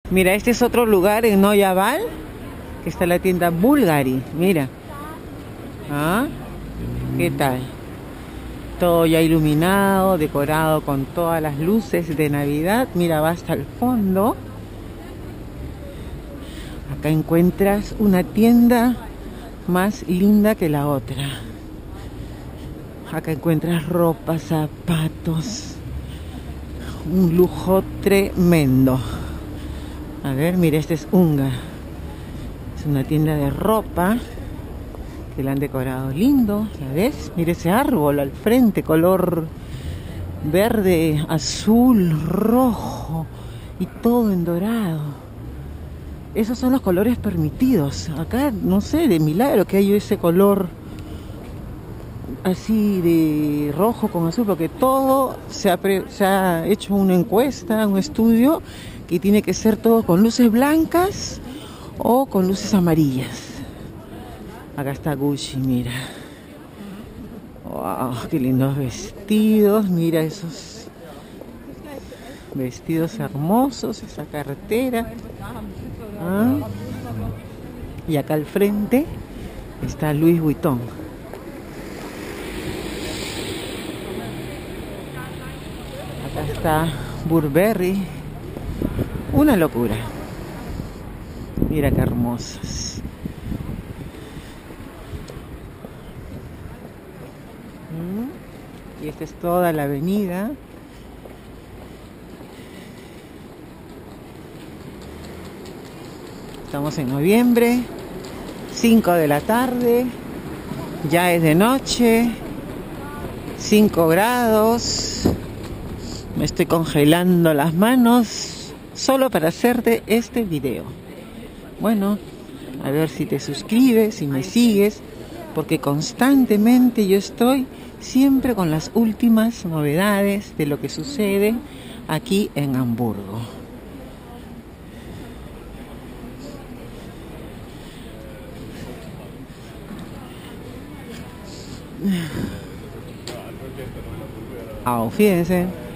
Mira, este es otro lugar en Noyaval, que está la tienda Bulgari. Mira. ¿Ah? ¿Qué tal? Todo ya iluminado, decorado con todas las luces de Navidad. Mira, va hasta el fondo. Acá encuentras una tienda más linda que la otra. Acá encuentras ropa, zapatos. Un lujo tremendo. A ver, mira, este es Unga. Es una tienda de ropa que la han decorado lindo, ¿la ves? Mira ese árbol al frente, color verde, azul, rojo y todo en dorado. Esos son los colores permitidos. Acá, no sé, de milagro que hay ese color así de rojo con azul, porque todo se ha hecho una encuesta, un estudio, que tiene que ser todo con luces blancas o con luces amarillas. Acá está Gucci, mira. Wow, qué lindos vestidos. Mira esos vestidos hermosos, esa cartera. ¿Ah? Y acá al frente está Louis Vuitton. Acá está Burberry. Una locura. Mira qué hermosas. Y esta es toda la avenida. Estamos en noviembre, 5 de la tarde, ya es de noche, 5 grados. Me estoy congelando las manos solo para hacerte este video. Bueno, a ver si te suscribes, si me sigues, porque constantemente yo estoy siempre con las últimas novedades de lo que sucede aquí en Hamburgo. Fíjense.